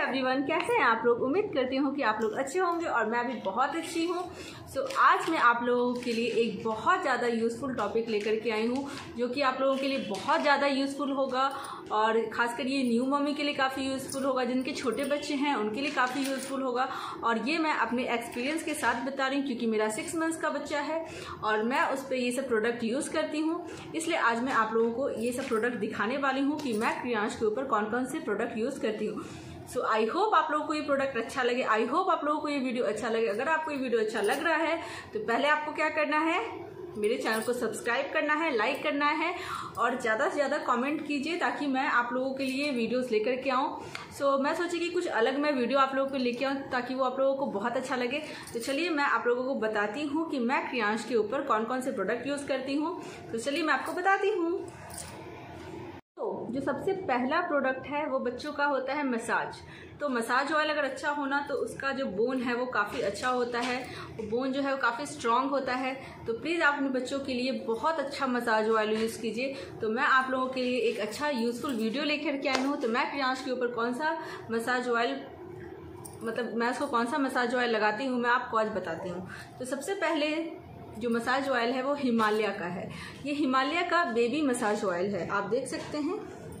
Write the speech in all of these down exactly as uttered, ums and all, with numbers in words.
Everyone, कैसे हैं आप लोग। उम्मीद करती हूँ कि आप लोग अच्छे होंगे और मैं भी बहुत अच्छी हूँ। सो so, आज मैं आप लोगों के लिए एक बहुत ज़्यादा यूज़फुल टॉपिक लेकर के आई हूँ जो कि आप लोगों के लिए बहुत ज़्यादा यूज़फुल होगा और ख़ासकर ये न्यू मम्मी के लिए काफ़ी यूज़फुल होगा, जिनके छोटे बच्चे हैं उनके लिए काफ़ी यूज़फुल होगा। और ये मैं अपने एक्सपीरियंस के साथ बता रही हूँ क्योंकि मेरा सिक्स मंथ्स का बच्चा है और मैं उस पर ये सब प्रोडक्ट यूज़ करती हूँ। इसलिए आज मैं आप लोगों को ये सब प्रोडक्ट दिखाने वाली हूँ कि मैं क्रियांश के ऊपर कौन कौन से प्रोडक्ट यूज़ करती हूँ। सो आई होप आप लोगों को ये प्रोडक्ट अच्छा लगे, आई होप आप लोगों को ये वीडियो अच्छा लगे। अगर आपको ये वीडियो अच्छा लग रहा है तो पहले आपको क्या करना है, मेरे चैनल को सब्सक्राइब करना है, लाइक करना है और ज़्यादा से ज़्यादा कमेंट कीजिए ताकि मैं आप लोगों के लिए वीडियोस लेकर के आऊँ। सो so, मैं सोची कि कुछ अलग मैं वीडियो आप लोगों को लेके आऊँ ताकि वो आप लोगों को बहुत अच्छा लगे। तो चलिए मैं आप लोगों को बताती हूँ कि मैं क्रियांश के ऊपर कौन कौन से प्रोडक्ट यूज़ करती हूँ। तो चलिए मैं आपको बताती हूँ। तो जो सबसे पहला प्रोडक्ट है वो बच्चों का होता है मसाज। तो मसाज ऑयल अगर अच्छा होना तो उसका जो बोन है वो काफ़ी अच्छा होता है, वो बोन जो है वो काफ़ी स्ट्रॉन्ग होता है। तो प्लीज़ आप अपने बच्चों के लिए बहुत अच्छा मसाज ऑयल यूज़ कीजिए। तो मैं आप लोगों के लिए एक अच्छा यूज़फुल वीडियो लेकर के आई हूँ। तो मैं क्रियांश के ऊपर कौन सा मसाज ऑयल मतलब मैं उसको कौन सा मसाज ऑयल लगाती हूँ मैं आपको आज बताती हूँ। तो सबसे पहले जो मसाज ऑयल है वो हिमालय का है। ये हिमालय का बेबी मसाज ऑयल है, आप देख सकते हैं।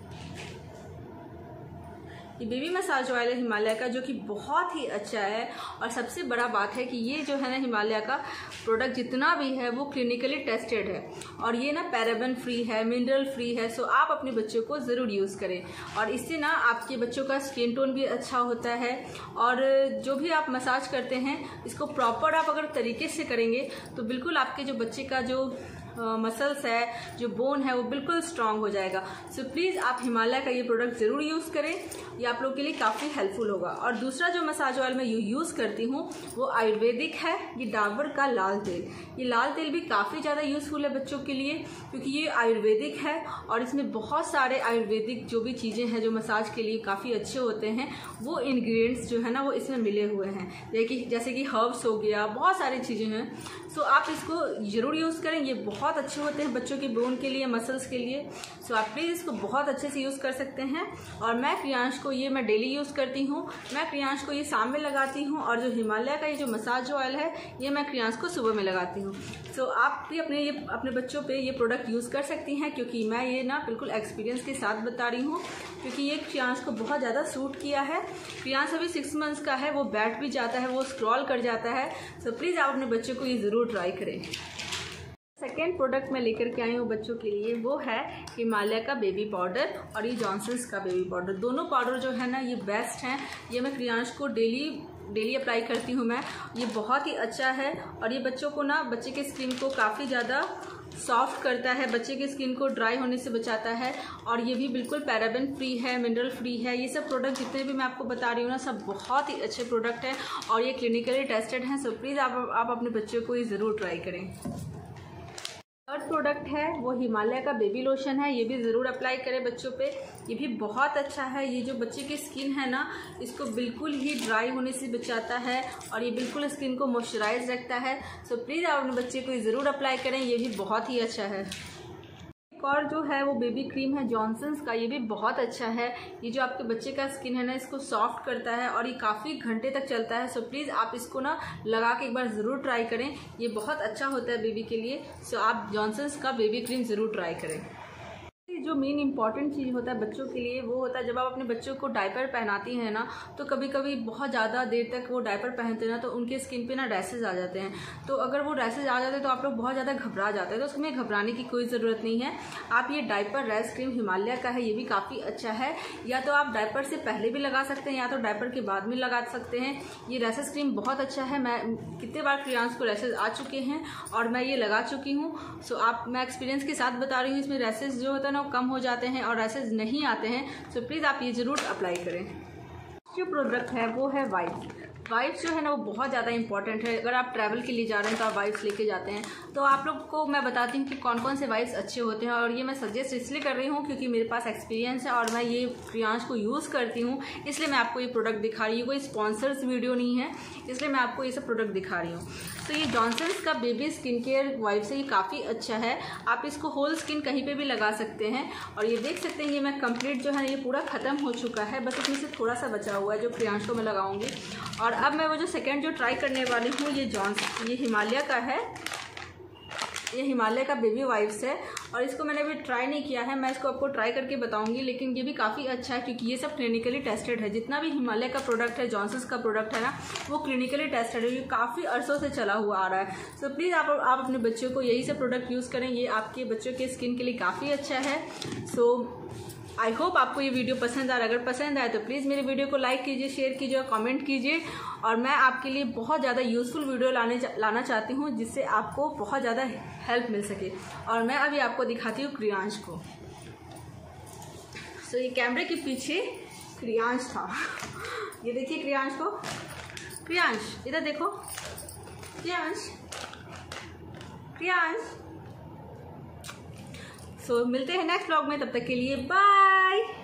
ये बेबी मसाज ऑयल है हिमालय का जो कि बहुत ही अच्छा है। और सबसे बड़ा बात है कि ये जो है ना हिमालय का प्रोडक्ट जितना भी है वो क्लिनिकली टेस्टेड है और ये ना पैराबेन फ्री है, मिनरल फ्री है। सो आप अपने बच्चों को ज़रूर यूज़ करें और इससे ना आपके बच्चों का स्किन टोन भी अच्छा होता है। और जो भी आप मसाज करते हैं इसको प्रॉपर आप अगर तरीके से करेंगे तो बिल्कुल आपके जो बच्चे का जो मसल्स है, जो बोन है वो बिल्कुल स्ट्रांग हो जाएगा। सो प्लीज़ आप हिमालय का ये प्रोडक्ट ज़रूर यूज़ करें, ये आप लोगों के लिए काफ़ी हेल्पफुल होगा। और दूसरा जो मसाज ऑयल मैं यूज़ करती हूँ वो आयुर्वेदिक है, ये डाबर का लाल तेल। ये लाल तेल भी काफ़ी ज़्यादा यूज़फुल है बच्चों के लिए क्योंकि ये आयुर्वेदिक है और इसमें बहुत सारे आयुर्वेदिक जो भी चीज़ें हैं जो मसाज के लिए काफ़ी अच्छे होते हैं वो इंग्रेडिएंट्स जो है ना वो इसमें मिले हुए हैं, जैसे जैसे कि हर्ब्स हो गया, बहुत सारी चीज़ें हैं। सो आप इसको ज़रूर यूज़ करें, ये बहुत अच्छे होते हैं बच्चों के बोन के लिए, मसल्स के लिए। सो आप प्लीज़ इसको बहुत अच्छे से यूज़ कर सकते हैं। और मैं क्रियांश को ये मैं डेली यूज़ करती हूँ। मैं क्रियांश को ये शाम में लगाती हूँ और जो हिमालय का ये जो मसाज ऑयल है ये मैं क्रियांश को सुबह में लगाती हूँ। सो आप भी अपने ये अपने बच्चों पे ये प्रोडक्ट यूज़ कर सकती हैं क्योंकि मैं ये ना बिल्कुल एक्सपीरियंस के साथ बता रही हूँ क्योंकि ये क्रियांश को बहुत ज़्यादा सूट किया है। क्रियांश अभी सिक्स मंथ्स का है, वो बैठ भी जाता है, वो स्क्रॉल कर जाता है। सो प्लीज़ आप अपने बच्चों को ये ज़रूर ट्राई करें। सेकेंड प्रोडक्ट मैं लेकर के आई हूँ बच्चों के लिए, वो है हिमालय का बेबी पाउडर और ये जॉनसन्स का बेबी पाउडर। दोनों पाउडर जो है ना ये बेस्ट हैं। ये मैं क्रियांश को डेली डेली अप्लाई करती हूँ मैं। ये बहुत ही अच्छा है और ये बच्चों को ना बच्चे के स्किन को काफ़ी ज़्यादा सॉफ्ट करता है, बच्चे की स्किन को ड्राई होने से बचाता है। और ये भी बिल्कुल पैराबेन फ्री है, मिनरल फ्री है। ये सब प्रोडक्ट जितने भी मैं आपको बता रही हूँ ना सब बहुत ही अच्छे प्रोडक्ट हैं और ये क्लिनिकली टेस्टेड हैं। सो प्लीज़ आप आप अपने बच्चों को ये ज़रूर ट्राई करें। थर्ड प्रोडक्ट है वो हिमालय का बेबी लोशन है, ये भी ज़रूर अप्लाई करें बच्चों पे। ये भी बहुत अच्छा है। ये जो बच्चे की स्किन है ना इसको बिल्कुल ही ड्राई होने से बचाता है और ये बिल्कुल स्किन को मॉइस्चराइज रखता है। सो प्लीज़ आप अपने बच्चे को ये ज़रूर अप्लाई करें, ये भी बहुत ही अच्छा है। एक और जो है वो बेबी क्रीम है जॉनसन्स का, ये भी बहुत अच्छा है। ये जो आपके बच्चे का स्किन है ना इसको सॉफ्ट करता है और ये काफ़ी घंटे तक चलता है। सो प्लीज़ आप इसको ना लगा के एक बार ज़रूर ट्राई करें, ये बहुत अच्छा होता है बेबी के लिए। सो आप जॉनसन्स का बेबी क्रीम ज़रूर ट्राई करें। जो मेन इंपॉर्टेंट चीज़ होता है बच्चों के लिए वो होता है जब आप अपने बच्चों को डायपर पहनाती हैं ना तो कभी कभी बहुत ज़्यादा देर तक वो डायपर पहनते हैं ना तो उनके स्किन पे ना रैसेज आ जाते हैं। तो अगर वो रैसेज आ जाते हैं तो आप लोग बहुत ज़्यादा घबरा जाते हैं, तो उसमें घबराने की कोई ज़रूरत नहीं है। आप ये डायपर रैश क्रीम हिमालय का है, ये भी काफ़ी अच्छा है। या तो आप डायपर से पहले भी लगा सकते हैं या तो डायपर के बाद में लगा सकते हैं। ये रैसेज क्रीम बहुत अच्छा है। मैं कितने बार क्रियांश को रैसेज आ चुके हैं और मैं ये लगा चुकी हूँ। सो आप मैं एक्सपीरियंस के साथ बता रही हूँ, इसमें रैसेज जो होता है ना कम हो जाते हैं और रैसेज नहीं आते हैं। सो प्लीज़ आप ये ज़रूर अप्लाई करें। जो प्रोडक्ट है वो है वाइप्स। वाइप्स जो है ना वो बहुत ज़्यादा इंपॉर्टेंट है। अगर आप ट्रैवल के लिए जा रहे हैं तो आप वाइप्स लेके जाते हैं तो आप लोग को मैं बताती हूँ कि कौन कौन से वाइप्स अच्छे होते हैं। और ये मैं सजेस्ट इसलिए कर रही हूँ क्योंकि मेरे पास एक्सपीरियंस है और मैं ये क्रियांश को यूज़ करती हूँ, इसलिए मैं आपको ये प्रोडक्ट दिखा रही हूँ। कोई स्पॉन्सर्स वीडियो नहीं है, इसलिए मैं आपको ये सब प्रोडक्ट दिखा रही हूँ। तो ये जॉनसन्स का बेबी स्किन केयर वाइप्स है, ये काफ़ी अच्छा है। आप इसको होल स्किन कहीं पे भी लगा सकते हैं। और ये देख सकते हैं ये मैं कंप्लीट जो है ये पूरा ख़त्म हो चुका है, बस इसमें से थोड़ा सा बचा हुआ हुआ है जो क्रियांश को मैं लगाऊंगी। और अब मैं वो जो सेकंड जो ट्राई करने वाली हूँ ये जॉन्स ये हिमालय का है, ये हिमालय का बेबी वाइप्स है और इसको मैंने अभी ट्राई नहीं किया है, मैं इसको आपको ट्राई करके बताऊंगी। लेकिन ये भी काफ़ी अच्छा है क्योंकि ये सब क्लिनिकली टेस्टेड है। जितना भी हिमालय का प्रोडक्ट है, जॉनसन्स का प्रोडक्ट है ना, वो क्लिनिकली टेस्टेड है, ये काफ़ी अरसों से चला हुआ आ रहा है। सो so, प्लीज़ आप आप अपने बच्चों को यही सब प्रोडक्ट यूज़ करें, ये आपके बच्चों के स्किन के लिए काफ़ी अच्छा है। सो so, आई होप आपको ये वीडियो पसंद आ रहा है। अगर पसंद आए तो प्लीज़ मेरे वीडियो को लाइक कीजिए, शेयर कीजिए और कमेंट कीजिए। और मैं आपके लिए बहुत ज़्यादा यूज़फुल वीडियो लाने लाना चाहती हूँ जिससे आपको बहुत ज़्यादा हेल्प मिल सके। और मैं अभी आपको दिखाती हूँ क्रियांश को। सो so, ये कैमरे के पीछे क्रियांश था। ये देखिए क्रियांश को। क्रियांश इधर देखो। क्रियांश क्रियांश सो so, मिलते हैं नेक्स्ट व्लॉग में, तब तक के लिए बाय।